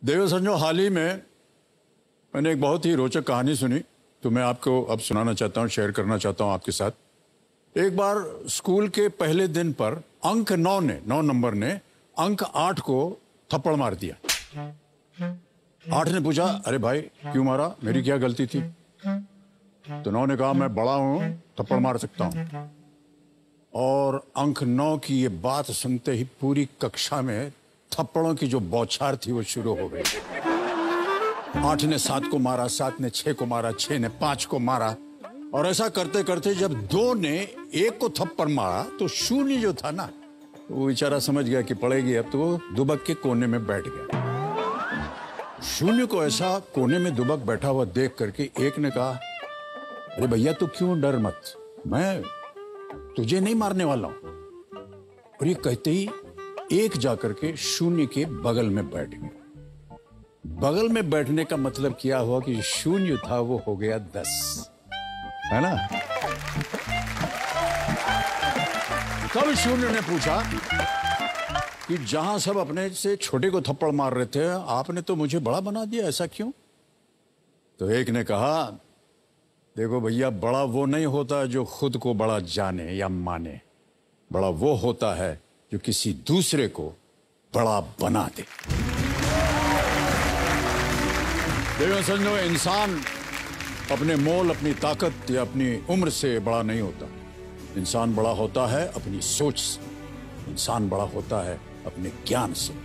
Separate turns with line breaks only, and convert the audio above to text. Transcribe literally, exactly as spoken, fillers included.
देव संजो, हाल ही में मैंने एक बहुत ही रोचक कहानी सुनी, तो मैं आपको अब सुनाना चाहता हूँ, शेयर करना चाहता हूँ आपके साथ। एक बार स्कूल के पहले दिन पर अंक नौ ने नौ नंबर ने अंक आठ को थप्पड़ मार दिया। आठ ने पूछा, अरे भाई क्यों मारा, मेरी क्या गलती थी? तो नौ ने कहा, मैं बड़ा हूं, थप्पड़ मार सकता हूं। और अंक नौ की ये बात सुनते ही पूरी कक्षा में थप्पड़ों की जो बौछार थी वो शुरू हो गई। आठ ने सात को मारा, सात ने छह को मारा, छह ने पांच को मारा, और ऐसा करते करते जब दो ने एक को थप्पड़ मारा तो शून्य जो था ना, वो बेचारा समझ गया कि पड़ेगी अब, तो वो दुबक के कोने में बैठ गया। शून्य को ऐसा कोने में दुबक बैठा हुआ देख करके एक ने कहा, अरे भैया तू क्यों डर मत, मैं तुझे नहीं मारने वाला हूं। और ये कहते ही एक जाकर के शून्य के बगल में बैठ गया। बगल में बैठने का मतलब क्या हुआ कि शून्य था वो हो गया दस, है ना? तब शून्य ने पूछा कि जहां सब अपने से छोटे को थप्पड़ मार रहे थे, आपने तो मुझे बड़ा बना दिया, ऐसा क्यों? तो एक ने कहा, देखो भैया, बड़ा वो नहीं होता जो खुद को बड़ा जाने या माने, बड़ा वो होता है जो किसी दूसरे को बड़ा बना दे। देखो समझो, इंसान अपने मोल, अपनी ताकत या अपनी उम्र से बड़ा नहीं होता। इंसान बड़ा होता है अपनी सोच से, इंसान बड़ा होता है अपने ज्ञान से।